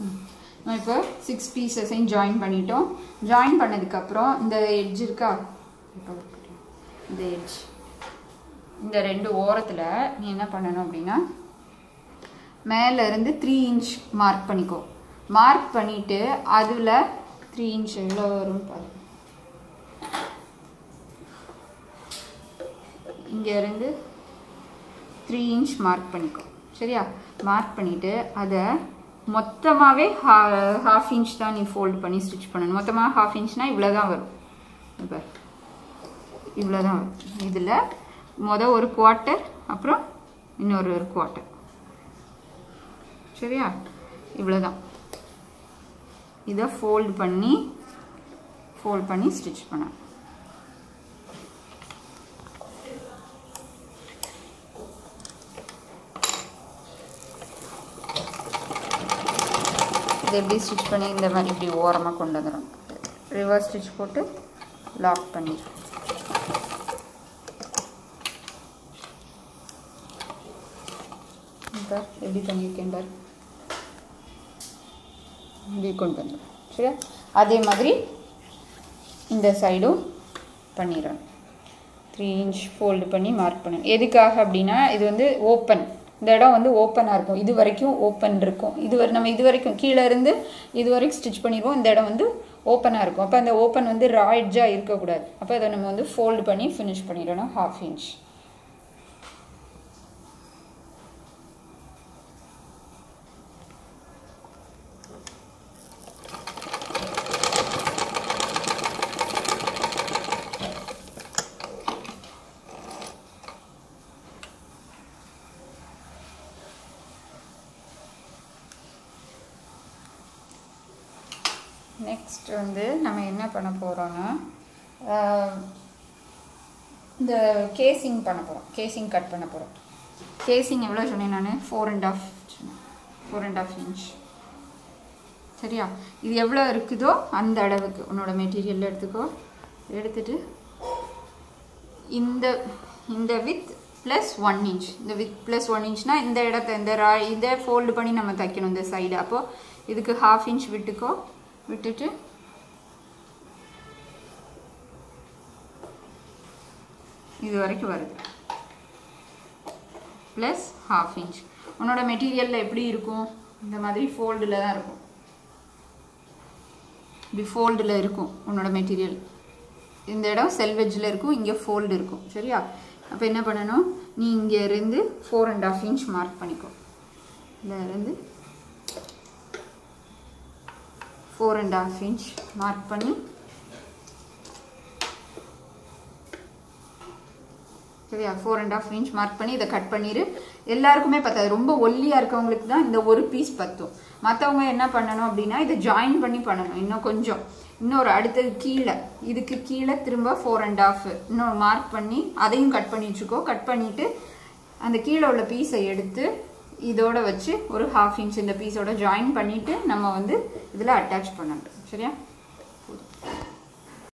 நான் இப்போ 6 பீசஸையும் ஜாயின் பண்ணிட்டோம். ஜாயின் பண்ணதுக்கப்புறம் இந்த எட்ஜ் இருக்கா, இந்த எட்ஜ், இந்த 2 ஓரத்தில் நீ என்ன பண்ணணும் அப்படின்னா மேலேருந்து 3 இன்ச் மார்க் பண்ணிக்கோ. மார்க் பண்ணிவிட்டு அதில் 3 இன்ச் எவ்வளோ வரும்னு பாரு. இங்கேருந்து 3 இன்ச் மார்க் பண்ணிக்கோ. சரியா? மார்க் பண்ணிவிட்டு அதை மொத்தமாகவே ½ இன்ச் தான் நீ ஃபோல்டு பண்ணி ஸ்டிச் பண்ணணும். மொத்தமாக ½ இன்ச்னால் இவ்வளோ தான் வரும். இப்போ இவ்வளோ தான் வரும். இதில் ஒரு குவார்ட்டர், அப்புறம் இன்னொரு 1 குவார்ட்டர். சரியா? இவ்வளோ தான். இதை ஃபோல்டு பண்ணி ஸ்டிச் பண்ண. இது எப்படி ஸ்டிச் பண்ணி இந்த மாதிரி இப்படி ஓரமாக கொண்டு வந்துடும். ரிவர்ஸ் ஸ்டிச் போட்டு லாக் பண்ணிடுறோம். பார் எப்படி பண்ணியிருக்கேன் பார், இப்படி கொண்டு வந்துடும். சரியா? அதே மாதிரி இந்த சைடும் பண்ணிடுறோம். 3 இன்ச் ஃபோல்டு பண்ணி மார்க் பண்ணணும். எதுக்காக அப்படின்னா இது வந்து ஓப்பன், இந்த இடம் வந்து ஓப்பனாக இருக்கும். இது வரைக்கும் ஓப்பன் இருக்கும். நம்ம இது வரைக்கும் கீழே இருந்து இது வரைக்கும் ஸ்டிச் பண்ணிடுவோம். இந்த இடம் வந்து ஓப்பனாக இருக்கும். அப்போ அந்த ஓப்பன் வந்து ரா எட்ஜாக இருக்கக்கூடாது. அப்போ அதை நம்ம வந்து ஃபோல்டு பண்ணி ஃபினிஷ் பண்ணிடணும் ½ இன்ச். நெக்ஸ்ட் வந்து நம்ம என்ன பண்ண போகிறோன்னா இந்த கேசிங் பண்ண போகிறோம். கேசிங் கட் பண்ண போகிறோம். கேசிங் எவ்வளோ சொன்னேன் நான்? 4½ இன்ச். சரியா? இது எவ்வளோ இருக்குதோ அந்த அளவுக்கு உன்னோட மெட்டீரியல் எடுத்துக்கோ. எடுத்துட்டு இந்த வித் ப்ளஸ் 1 இன்ச், இந்த வித் ப்ளஸ் 1 இன்ச்னால் இந்த இடத்த இதை ஃபோல்டு பண்ணி நம்ம தைக்கணும் இந்த சைடு. அப்போது இதுக்கு ½ இன்ச் விட்டுக்கோ. விட்டுட்டு இது வரைக்கும் வருது ப்ளஸ் ½ இன்ச். உன்னோட மெட்டீரியலில் எப்படி இருக்கும்? இந்த மாதிரி ஃபோல்டில் தான் இருக்கும். இப்படி ஃபோல்டில் இருக்கும் உன்னோட மெட்டீரியல். இந்த இடம் செல்வெஜ்ஜில் இருக்கும், இங்கே ஃபோல்டு இருக்கும். சரியா? அப்போ என்ன பண்ணணும், நீ இங்கே இருந்து 4½ இன்ச் மார்க் பண்ணிக்கோ. இதிலேருந்து 4½ இன்ச் மார்க் பண்ணி, சரியா? 4½ இன்ச் மார்க் பண்ணி இதை கட் பண்ணிடு. எல்லாருக்குமே பத்தாது, ரொம்ப ஒல்லியாக இருக்கவங்களுக்கு தான் இந்த ஒரு பீஸ் பத்தும். மற்றவங்க என்ன பண்ணணும் அப்படின்னா இதை ஜாயின் பண்ணி பண்ணணும். இன்னும் கொஞ்சம் இன்னொரு அடுத்தது கீழே, இதுக்கு கீழே திரும்ப 4½ இன்னொரு மார்க் பண்ணி அதையும் கட் பண்ணி வச்சுக்கோ. கட் பண்ணிவிட்டு அந்த கீழே உள்ள பீஸை எடுத்து இதோட வச்சு ஒரு ½ இன்ச் இந்த பீஸோட ஜாயின் பண்ணிவிட்டு நம்ம வந்து இதில் அட்டாச் பண்ணணும். சரியா?